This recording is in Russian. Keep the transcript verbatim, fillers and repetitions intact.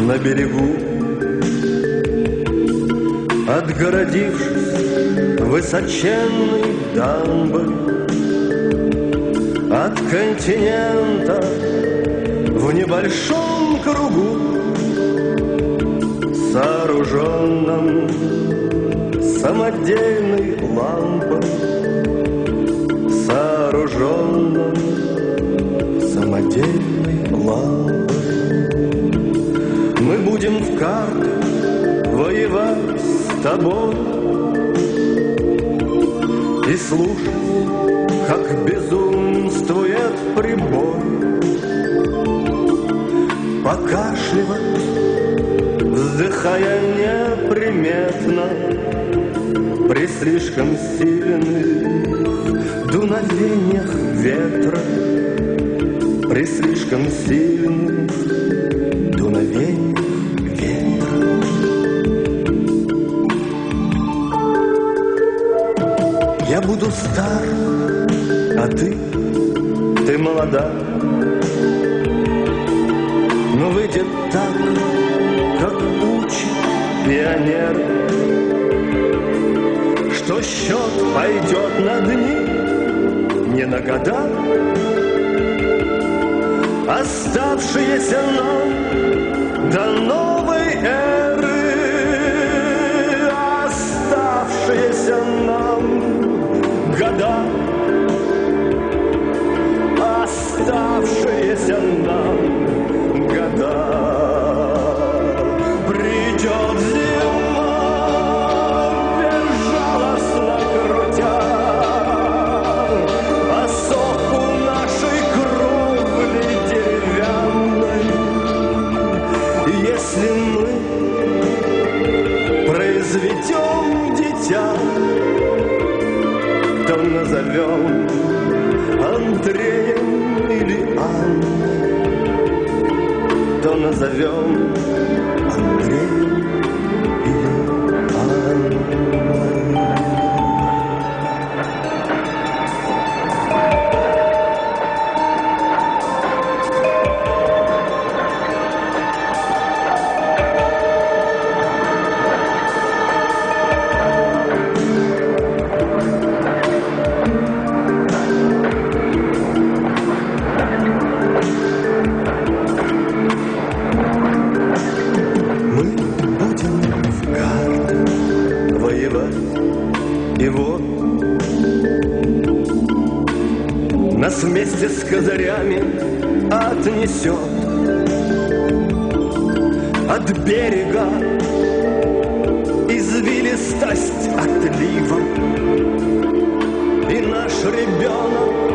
на берегу, отгородившись высоченной дамбой от континента в небольшом кругу, сооруженном самодельной лампой, сооруженном самодельной лампой. Мы будем в карты воевать с тобой и слушать, как безумствует прибой, покашливать, вздыхая неприметно при слишком сильных дуновениях ветра, при слишком сильных дуновениях ветра. Я буду стар, а ты, ты молода, но выйдет так, как учит пионер, что счет пойдет на дни, не на года, оставшиеся нам до новой эры, оставшиеся нам года, оставшиеся нам года. Придет зима, безжалостно крутя осоку нашей кровли деревянной. Если мы произведем дитя, то назовем Андреем или Анной, то назовем Андреем или Анной. И вот нас вместе с козырями отнесет от берега извилистость отлива, и наш ребенок